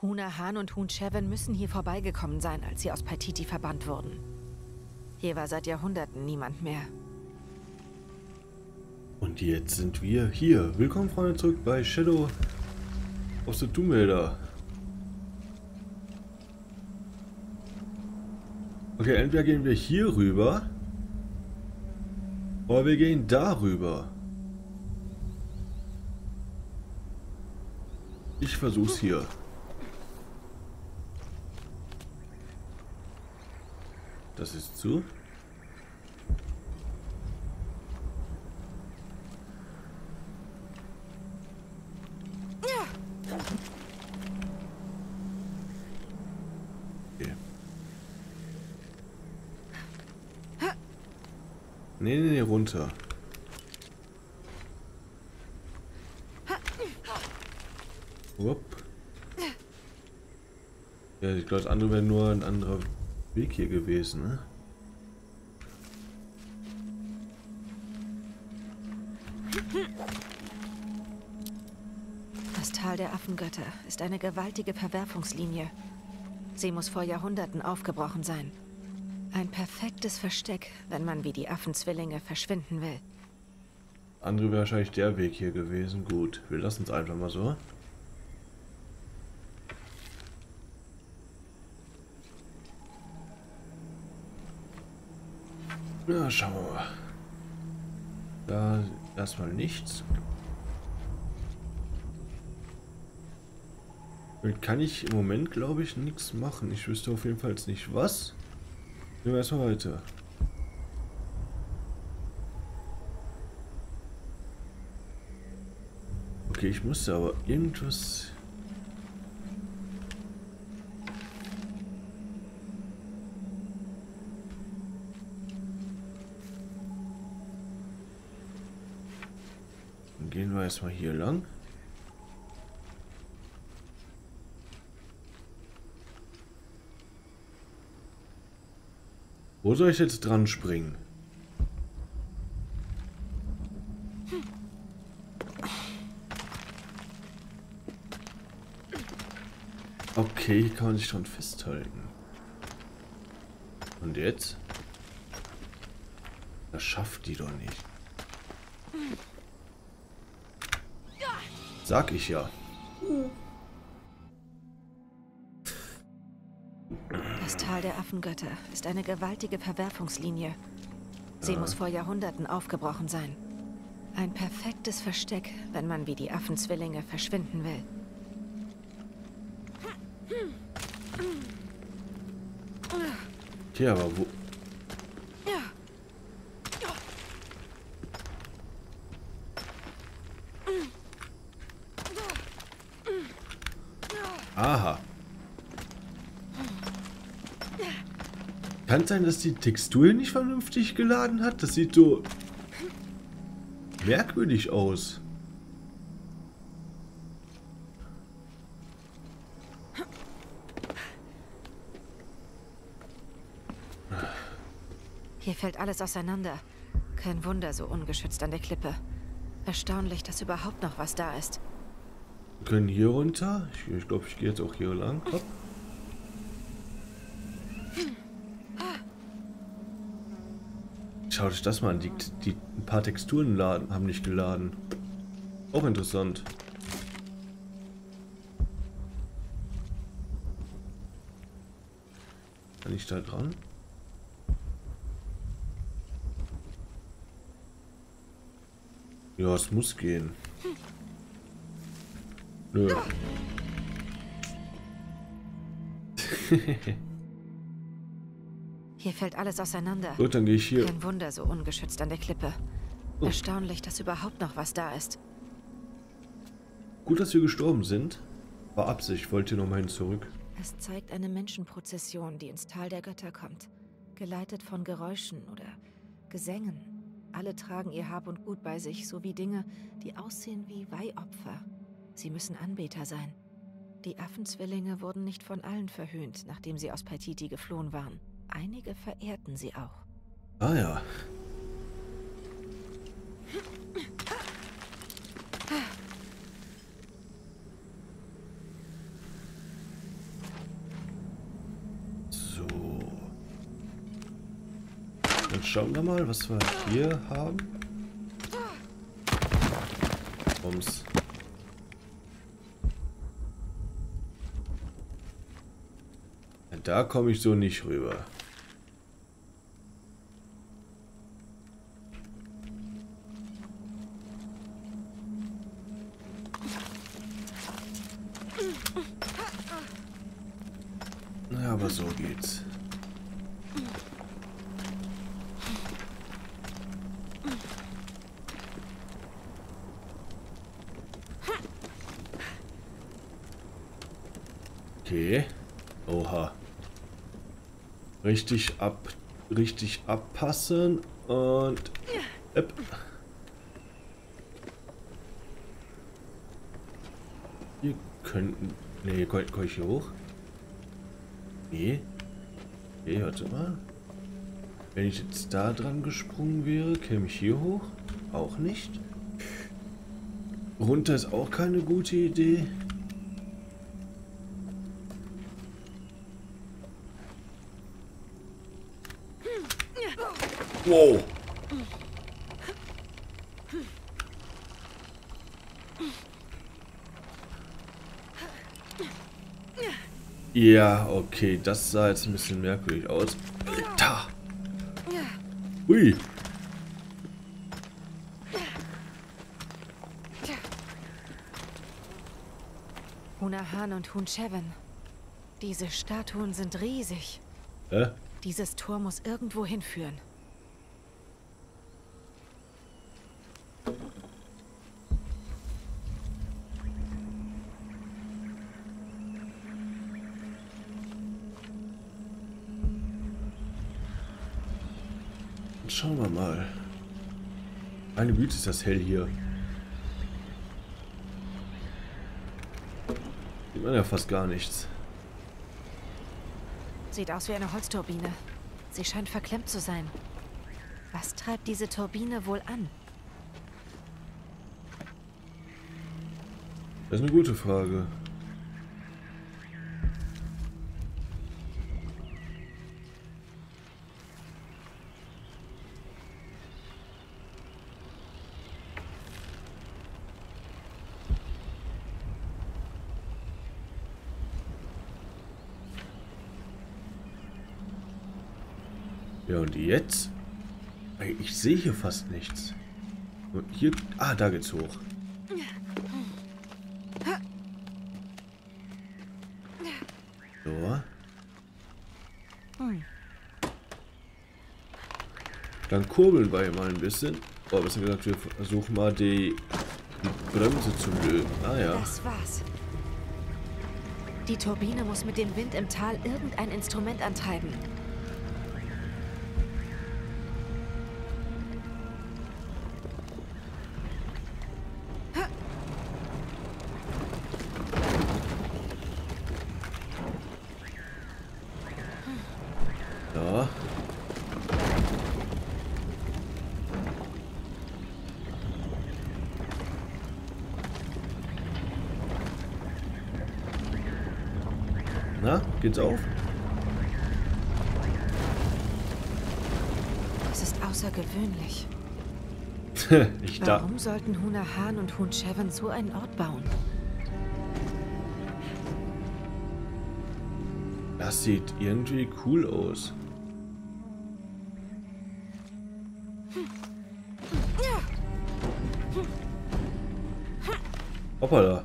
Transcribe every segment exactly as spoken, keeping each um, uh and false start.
Huna Han und Hun Cheven müssen hier vorbeigekommen sein, als sie aus Paititi verbannt wurden. Hier war seit Jahrhunderten niemand mehr. Und jetzt sind wir hier. Willkommen, Freunde, zurück bei Shadow of the Tomb Raider. Okay, entweder gehen wir hier rüber oder wir gehen darüber. Ich versuch's hier. Das ist zu. Okay. Nee, nee, nee, runter. Wupp. Ja, ich glaube, das andere wäre nur ein anderer Weg hier gewesen, ne? Das Tal der Affengötter ist eine gewaltige Verwerfungslinie. Sie muss vor Jahrhunderten aufgebrochen sein. Ein perfektes Versteck, wenn man wie die Affenzwillinge verschwinden will. Andere wäre wahrscheinlich der Weg hier gewesen. Gut, wir lassen es einfach mal so. Ja, schauen wir mal. Da erstmal nichts. Damit kann ich im Moment, glaube ich, nichts machen. Ich wüsste auf jeden Fall jetzt nicht was. Gehen wir erstmal weiter. Okay, ich musste aber irgendwas... Dann gehen wir erstmal hier lang. Wo soll ich jetzt dran springen? Okay, hier kann man sich schon festhalten. Und jetzt? Das schafft die doch nicht. Sag ich ja. Das Tal der Affengötter ist eine gewaltige Verwerfungslinie. Sie Ja. muss vor Jahrhunderten aufgebrochen sein. Ein perfektes Versteck, wenn man wie die Affenzwillinge verschwinden will. Okay, aber wo... Aha. Kann es sein, dass die Textur nicht vernünftig geladen hat? Das sieht so merkwürdig aus. Hier fällt alles auseinander. Kein Wunder, so ungeschützt an der Klippe. Erstaunlich, dass überhaupt noch was da ist. Wir können hier runter. Ich glaube, ich, glaub, ich gehe jetzt auch hier lang. Hopp. Schaut euch das mal an. Die, die ein paar Texturen laden, haben nicht geladen. Auch interessant. Kann ich da dran? Ja, es muss gehen. Nö. Hier fällt alles auseinander. Gut, dann gehe ich hier. Kein Wunder, so ungeschützt an der Klippe. Oh. Erstaunlich, dass überhaupt noch was da ist. Gut, dass wir gestorben sind. War Absicht, wollt ihr nochmal hin zurück. Es zeigt eine Menschenprozession, die ins Tal der Götter kommt. Geleitet von Geräuschen oder Gesängen. Alle tragen ihr Hab und Gut bei sich, sowie Dinge, die aussehen wie Weihopfer. Sie müssen Anbeter sein. Die Affenzwillinge wurden nicht von allen verhöhnt, nachdem sie aus Paititi geflohen waren. Einige verehrten sie auch. Ah ja. schauen wir mal, was wir hier haben. Ums. Ja, da komme ich so nicht rüber. Na, aber so geht's. Okay. Oha. Richtig ab, richtig abpassen und Äpp. Hier könnten. Nee, kann, kann ich hier hoch? Nee. Okay, warte mal. Wenn ich jetzt da dran gesprungen wäre, käme ich hier hoch? Auch nicht. Runter ist auch keine gute Idee. Wow. Ja, okay, das sah jetzt ein bisschen merkwürdig aus. Alter. Ui. Hunahan und Huncheven. Diese Statuen sind riesig. Hä? Dieses Tor muss irgendwo hinführen. Schauen wir mal. Meine Güte, ist das hell hier. Sieht man ja fast gar nichts. Sieht aus wie eine Holzturbine. Sie scheint verklemmt zu sein. Was treibt diese Turbine wohl an? Das ist eine gute Frage. Ja, und jetzt? Ey, ich sehe hier fast nichts. Und hier... Ah, da geht's hoch. So. Dann kurbeln wir mal ein bisschen. Oh, besser gesagt, wir versuchen mal die, die Bremse zu lösen. Ah ja. Das war's. Die Turbine muss mit dem Wind im Tal irgendein Instrument antreiben. Ja. Na, geht's auf? Das ist außergewöhnlich. ich da. Warum sollten Hunahan und Huncheven so einen Ort bauen? Das sieht irgendwie cool aus. Hoppala.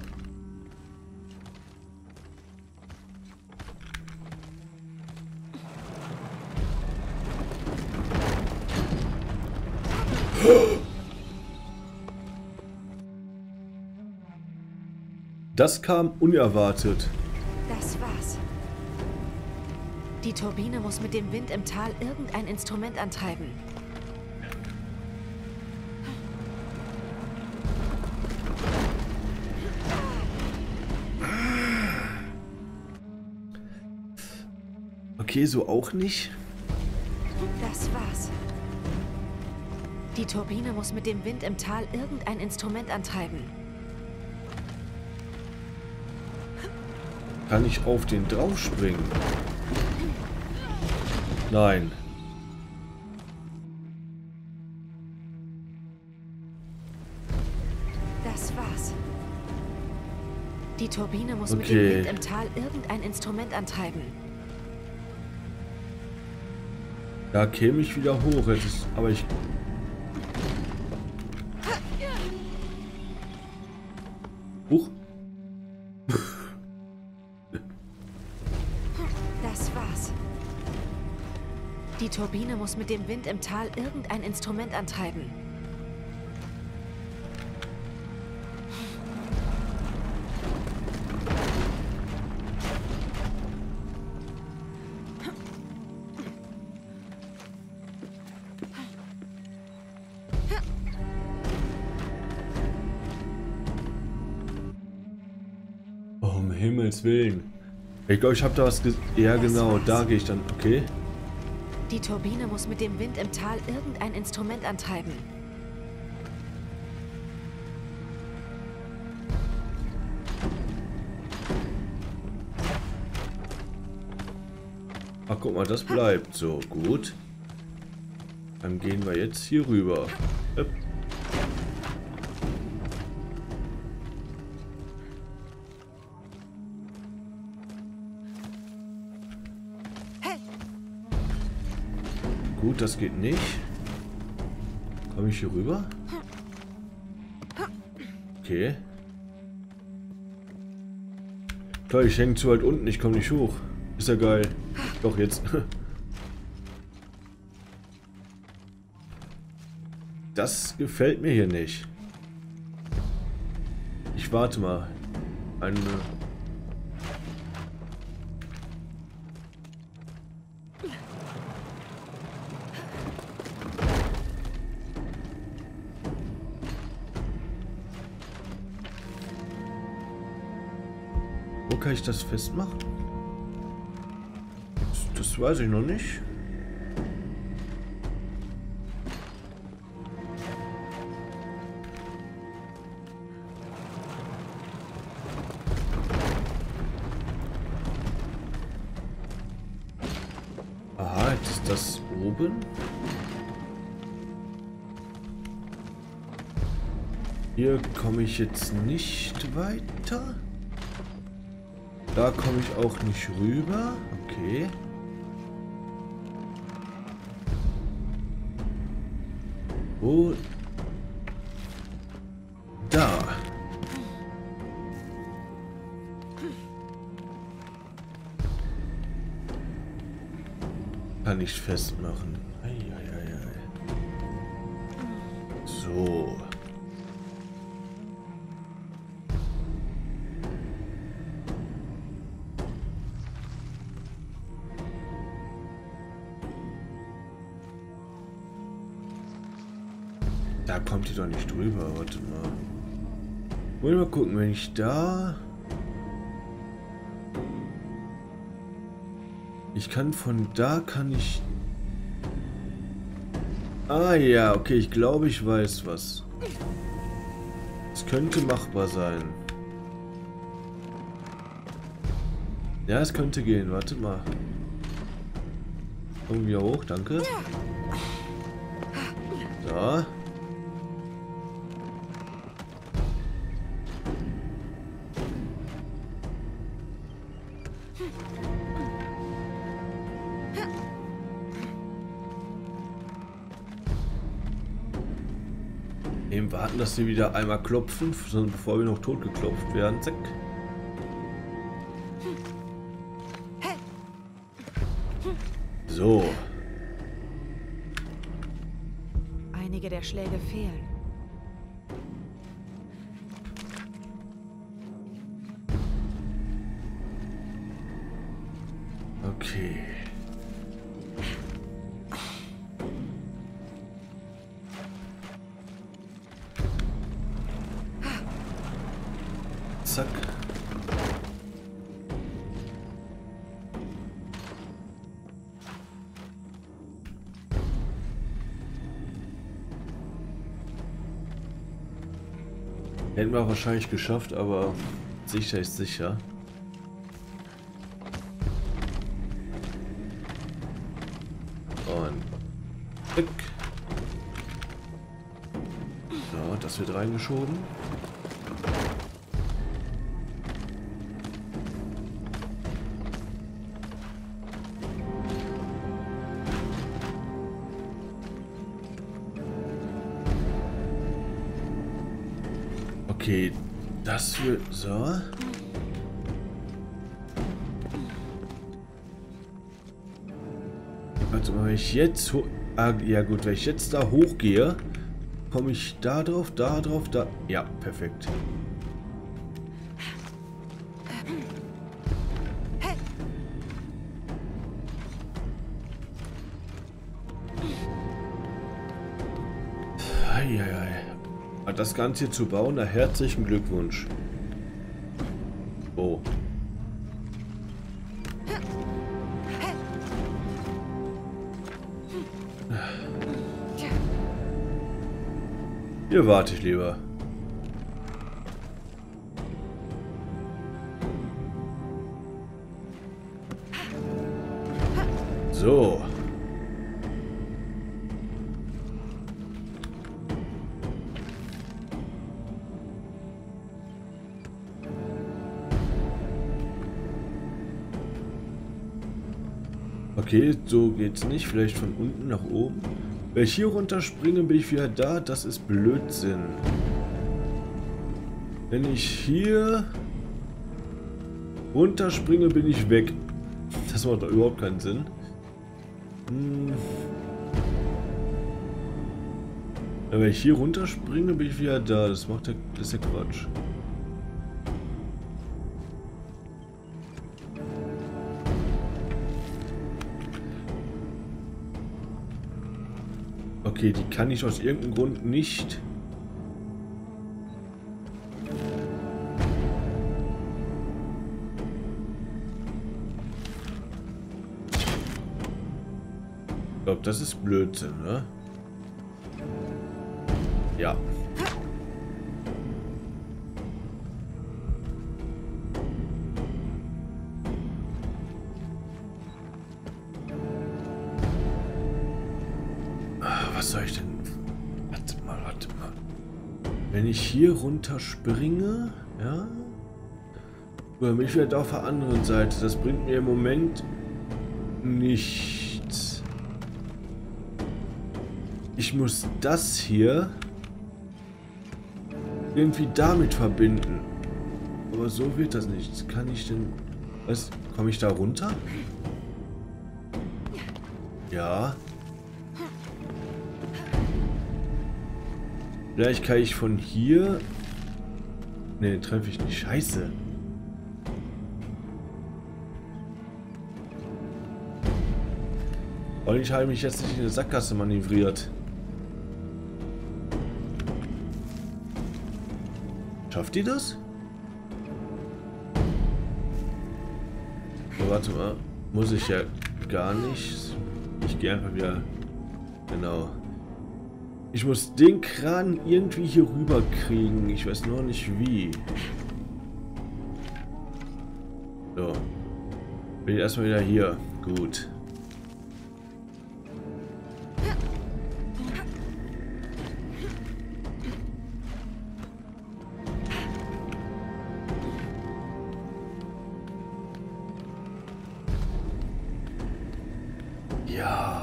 Das kam unerwartet. Das war's. Die Turbine muss mit dem Wind im Tal irgendein Instrument antreiben. Okay, so auch nicht. Das war's. Die Turbine muss mit dem Wind im Tal irgendein Instrument antreiben. Kann ich auf den draufspringen? Nein. Die Turbine muss Okay. mit dem Wind im Tal irgendein Instrument antreiben. Da käme ich wieder hoch. Jetzt ist, aber ich... Huch. Das war's. Die Turbine muss mit dem Wind im Tal irgendein Instrument antreiben. Um Himmels Willen. Ich glaube, ich habe da was gesehen. Ja, genau. Da gehe ich dann. Okay. Die Turbine muss mit dem Wind im Tal irgendein Instrument antreiben. Ach, guck mal, das bleibt so. Gut. Dann gehen wir jetzt hier rüber. Öpp. Gut, das geht nicht. Komme ich hier rüber? Okay. Toll, ich hänge zu weit unten, ich komme nicht hoch. Ist ja geil. Doch, jetzt. Das gefällt mir hier nicht. Ich warte mal. Eine... Wo kann ich das festmachen? Das, das weiß ich noch nicht. Aha, jetzt ist das oben. Hier komme ich jetzt nicht weiter. Da komme ich auch nicht rüber. Okay. Wo? Da. Kann ich festmachen. Eieiei. So. Da kommt die doch nicht drüber, warte mal. Wollen wir mal gucken, wenn ich da... Ich kann von da, kann ich... Ah ja, okay, ich glaube, ich weiß was. Es könnte machbar sein. Ja, es könnte gehen, warte mal. Irgendwie hoch, danke. So. Eben warten, dass sie wieder einmal klopfen, bevor wir noch tot geklopft werden. Zack. So. Einige der Schläge fehlen. Okay. Zack. Hätten wir wahrscheinlich geschafft, aber sicher ist sicher. Und zack. So, das wird reingeschoben. Okay, das wird so. Also wenn ich jetzt ah, ja gut, wenn ich jetzt da hochgehe, komme ich da drauf, da drauf, da. Ja, perfekt. Eieiei. Das Ganze hier zu bauen, na herzlichen Glückwunsch. Oh. Hier warte ich lieber. So. Okay, so geht's nicht. Vielleicht von unten nach oben. Wenn ich hier runterspringe, bin ich wieder da. Das ist Blödsinn. Wenn ich hier runterspringe, bin ich weg. Das macht doch überhaupt keinen Sinn. Hm. Wenn ich hier runterspringe, bin ich wieder da. Das macht ja, das ist ja Quatsch. Okay, die kann ich aus irgendeinem Grund nicht. Ich glaube, das ist Blödsinn, ne? Ja. Was soll ich denn? Warte mal, warte mal. Wenn ich hier runterspringe, ja? Oder bin ich wieder auf der anderen Seite. Das bringt mir im Moment nichts. Ich muss das hier irgendwie damit verbinden. Aber so wird das nicht. Kann ich denn... Was? Komme ich da runter? Ja. Vielleicht kann ich von hier... Ne, treffe ich nicht. Scheiße. Und ich habe mich jetzt nicht in der Sackgasse manövriert. Schafft die das? So, warte mal. Muss ich ja gar nicht. Ich gehe einfach wieder... Genau. Ich muss den Kran irgendwie hier rüber kriegen. Ich weiß noch nicht wie. So. Bin ich erstmal wieder hier. Gut. Ja.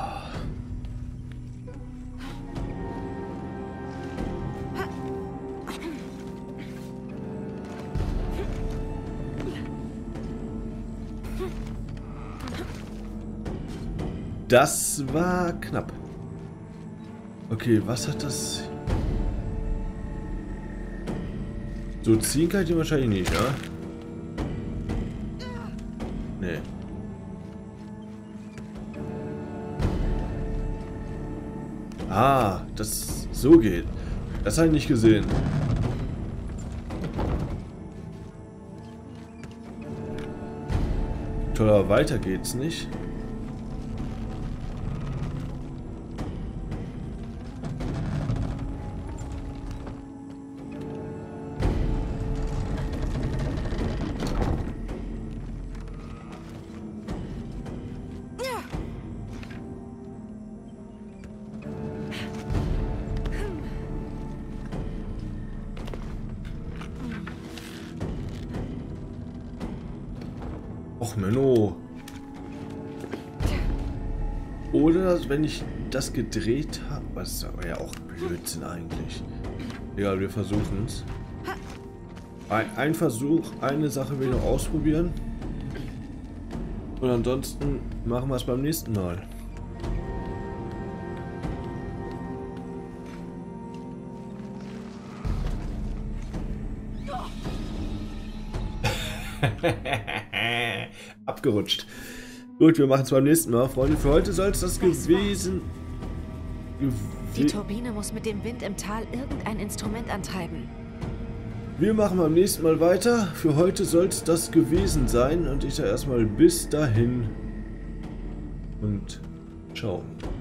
Das war knapp. Okay, was hat das... So ziehen kann ich den wahrscheinlich nicht, ja? Nee. Ah, das so geht. Das habe ich nicht gesehen. Toller, weiter geht's nicht. Och, Menno. Oder wenn ich das gedreht habe. Was ist aber ja auch Blödsinn eigentlich. Egal, wir versuchen es. Ein, ein Versuch, eine Sache will ich noch ausprobieren. Und ansonsten machen wir es beim nächsten Mal. Abgerutscht. Gut, wir machen es beim nächsten Mal. Freunde, für heute soll es das gewesen... Gew Die Turbine muss mit dem Wind im Tal irgendein Instrument antreiben. Wir machen beim nächsten Mal weiter. Für heute soll es das gewesen sein. Und ich sage erstmal bis dahin. Und ciao.